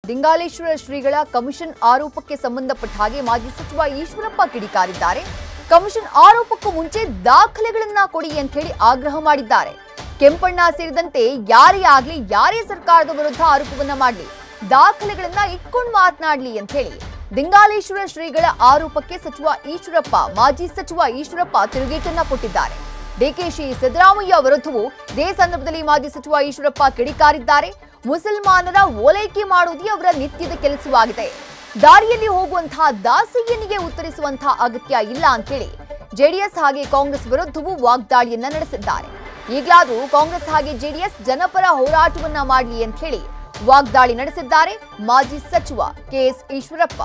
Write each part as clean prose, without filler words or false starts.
ದಿಂಗಾಲೇಶ್ವರ ಶ್ರೀಗಳ ಕಮಿಷನ್ ಆರೋಪಕ್ಕೆ ಸಂಬಂಧಪಟ್ಟ ಹಾಗೆ ಮಾಜಿ ಸಚಿವ ಈಶ್ವರಪ್ಪ ಕಿಡಿಕಾರಿದ್ದಾರೆ. ಕಮಿಷನ್ ಆರೋಪಕ್ಕೂ ಮುಂಚೆ ದಾಖಲೆಗಳನ್ನ ಕೊಡಿ ಅಂತ ಹೇಳಿ ಆಗ್ರಹ ಮಾಡಿದ್ದಾರೆ. ಕೆಂಪಣ್ಣ ಸೇರಿದಂತೆ ಯಾರೇ ಆಗ್ಲಿ, ಯಾರೇ ಸರ್ಕಾರದ ವಿರುದ್ಧ ಆರೋಪವನ್ನ ಮಾಡಲಿ, ದಾಖಲೆಗಳನ್ನ ಇಟ್ಕೊಂಡು ಮಾತನಾಡಲಿ ಅಂತ ಹೇಳಿ ದಿಂಗಾಲೇಶ್ವರ ಶ್ರೀಗಳ ಆರೋಪಕ್ಕೆ ಮಾಜಿ ಸಚಿವ ಈಶ್ವರಪ್ಪ ತಿರುಗೇಟನ್ನ ಕೊಟ್ಟಿದ್ದಾರೆ. ಡಿಕೆಶಿ ಸಿದ್ದರಾಮಯ್ಯ ವಿರುದ್ಧವೂ ಇದೇ ಸಂದರ್ಭದಲ್ಲಿ ಮಾಜಿ ಸಚಿವ ಈಶ್ವರಪ್ಪ ಕಿಡಿಕಾರಿದ್ದಾರೆ. ಮುಸಲ್ಮಾನರ ಓಲೈಕೆ ಮಾಡುವುದೇ ಅವರ ನಿತ್ಯದ ಕೆಲಸವಾಗಿದೆ. ದಾರಿಯಲ್ಲಿ ಹೋಗುವಂತಹ ದಾಸಿಯನಿಗೆ ಉತ್ತರಿಸುವಂತಹ ಅಗತ್ಯ ಇಲ್ಲ ಅಂತ ಹೇಳಿ ಜೆಡಿಎಸ್ ಹಾಗೆ ಕಾಂಗ್ರೆಸ್ ವಿರುದ್ಧವೂ ವಾಗ್ದಾಳಿಯನ್ನ ನಡೆಸಿದ್ದಾರೆ. ಈಗಲಾದರೂ ಕಾಂಗ್ರೆಸ್ ಹಾಗೆ ಜೆಡಿಎಸ್ ಜನಪರ ಹೋರಾಟವನ್ನ ಮಾಡಲಿ ಅಂತ ಹೇಳಿ ವಾಗ್ದಾಳಿ ನಡೆಸಿದ್ದಾರೆ ಮಾಜಿ ಸಚಿವ ಕೆಎಸ್ ಈಶ್ವರಪ್ಪ.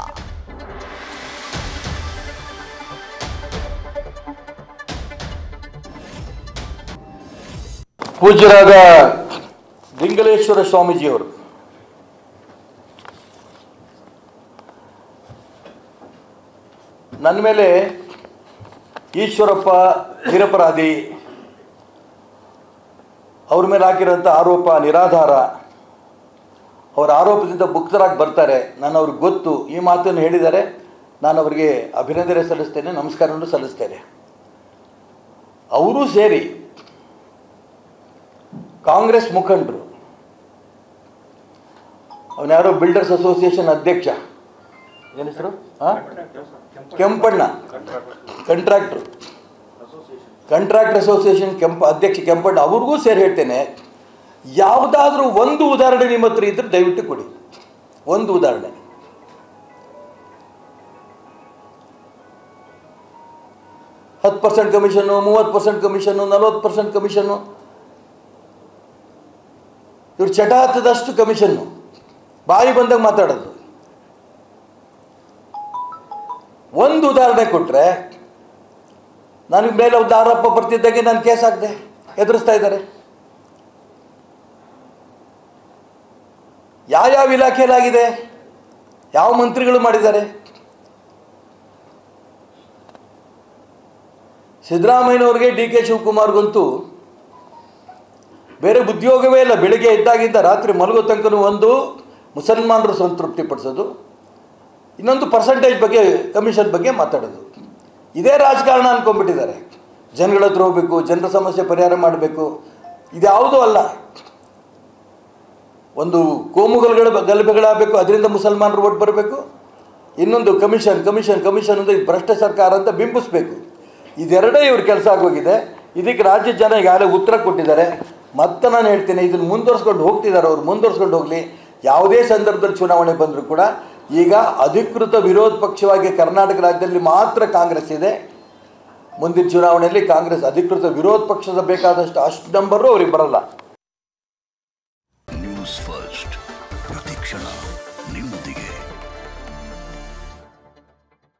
ಪೂಜ್ಯರಾದ ದಿಂಗಲೇಶ್ವರ ಸ್ವಾಮೀಜಿಯವರು ನನ್ನ ಮೇಲೆ ಈಶ್ವರಪ್ಪ ನಿರಪರಾಧಿ, ಅವ್ರ ಮೇಲೆ ಹಾಕಿರೋಂಥ ಆರೋಪ ನಿರಾಧಾರ, ಅವರ ಆರೋಪದಿಂದ ಮುಕ್ತರಾಗಿ ಬರ್ತಾರೆ, ನಾನು ಅವ್ರಿಗೆ ಗೊತ್ತು, ಈ ಮಾತನ್ನು ಹೇಳಿದ್ದಾರೆ. ನಾನು ಅವರಿಗೆ ಅಭಿನಂದನೆ ಸಲ್ಲಿಸ್ತೇನೆ, ನಮಸ್ಕಾರವನ್ನು ಸಲ್ಲಿಸ್ತೇನೆ. ಅವರೂ ಸೇರಿ ಕಾಂಗ್ರೆಸ್ ಮುಖಂಡರು, ಅವನ್ಯಾರೋ ಬಿಲ್ಡರ್ಸ್ ಅಸೋಸಿಯೇಷನ್ ಅಧ್ಯಕ್ಷ, ಏನು ಹೆಸರು, ಕೆಂಪಣ್ಣ, ಕಾಂಟ್ರಾಕ್ಟರ್ ಅಸೋಸಿಯೇಷನ್ ಅಧ್ಯಕ್ಷ ಕೆಂಪಣ್ಣ, ಅವ್ರಿಗೂ ಸೇರಿ ಹೇಳ್ತೇನೆ, ಯಾವುದಾದ್ರೂ ಒಂದು ಉದಾಹರಣೆ ನಿಮ್ಮ ಹತ್ರ ಇದ್ರೆ ದಯವಿಟ್ಟು ಕೊಡಿ. ಒಂದು ಉದಾಹರಣೆ. ಹತ್ತು 10% ಕಮಿಷನ್ನು, 30% ಕಮಿಷನ್ನು, 40% ಕಮಿಷನ್ನು, ಇವ್ರು ಚಟ ಹತ್ತದಷ್ಟು ಕಮಿಷನ್ನು, ಬಾಯಿ ಬಂದಾಗ ಮಾತಾಡೋದು. ಒಂದು ಉದಾಹರಣೆ ಕೊಟ್ಟರೆ ನನಗೆ ಮೇಲೆ ಒಂದು ಆರೋಪ ಬರ್ತಿದ್ದಾಗೆ ನಾನು ಕೇಸ್ ಹಾಕಿದೆ, ಎದುರಿಸ್ತಾ ಇದ್ದಾರೆ. ಯಾವ್ಯಾವ ಇಲಾಖೆಯಲ್ಲಾಗಿದೆ, ಯಾವ ಮಂತ್ರಿಗಳು ಮಾಡಿದ್ದಾರೆ. ಸಿದ್ದರಾಮಯ್ಯನವ್ರಿಗೆ, ಡಿ ಕೆ ಶಿವಕುಮಾರ್ಗಂತೂ ಬೇರೆ ಉದ್ಯೋಗವೇ ಇಲ್ಲ. ಬೆಳಿಗ್ಗೆ ಇದ್ದಾಗಿಂದ ರಾತ್ರಿ ಮಲಗೋ ತನಕನೂ ಒಂದು ಮುಸಲ್ಮಾನರು ಸಂತೃಪ್ತಿ ಪಡಿಸೋದು, ಇನ್ನೊಂದು ಪರ್ಸೆಂಟೇಜ್ ಬಗ್ಗೆ, ಕಮಿಷನ್ ಬಗ್ಗೆ ಮಾತಾಡೋದು. ಇದೇ ರಾಜಕಾರಣ ಅಂದ್ಕೊಂಡ್ಬಿಟ್ಟಿದ್ದಾರೆ. ಜನಗಳ ಹತ್ರ ಹೋಗಬೇಕು, ಜನರ ಸಮಸ್ಯೆ ಪರಿಹಾರ ಮಾಡಬೇಕು, ಇದ್ಯಾವುದೂ ಅಲ್ಲ. ಒಂದು ಗಲಭೆಗಳಾಗಬೇಕು, ಅದರಿಂದ ಮುಸಲ್ಮಾನರು ಒಟ್ಟು ಬರಬೇಕು. ಇನ್ನೊಂದು ಕಮಿಷನ್ ಅಂದರೆ ಇದು ಭ್ರಷ್ಟ ಸರ್ಕಾರ ಅಂತ ಬಿಂಬಿಸ್ಬೇಕು. ಇದೆರಡೇ ಇವ್ರ ಕೆಲಸ ಆಗೋಗಿದೆ. ಇದಕ್ಕೆ ರಾಜ್ಯ ಜನ ಈಗಾಗಲೇ ಉತ್ತರ ಕೊಟ್ಟಿದ್ದಾರೆ. ಮತ್ತೆ ನಾನು ಹೇಳ್ತೀನಿ, ಇದನ್ನು ಮುಂದುವರ್ಸ್ಕೊಂಡು ಹೋಗ್ತಿದ್ದಾರೆ. ಅವ್ರು ಮುಂದುವರ್ಸ್ಕೊಂಡು ಹೋಗಲಿ. ಯಾವುದೇ ಸಂದರ್ಭದಲ್ಲಿ ಚುನಾವಣೆ ಬಂದರೂ ಕೂಡ ಈಗ ಅಧಿಕೃತ ವಿರೋಧ ಪಕ್ಷವಾಗಿ ಕರ್ನಾಟಕ ರಾಜ್ಯದಲ್ಲಿ ಮಾತ್ರ ಕಾಂಗ್ರೆಸ್ ಇದೆ. ಮುಂದಿನ ಚುನಾವಣೆಯಲ್ಲಿ ಕಾಂಗ್ರೆಸ್ ಅಧಿಕೃತ ವಿರೋಧ ಪಕ್ಷದ ಬೇಕಾದಷ್ಟು ಅಷ್ಟು ನಂಬರು ಅವ್ರಿಗೆ ಬರಲ್ಲ. ನ್ಯೂಸ್ ಫಸ್ಟ್ ಪ್ರತಿಕ್ಷಣ ನಿಮ್ಮದೇ.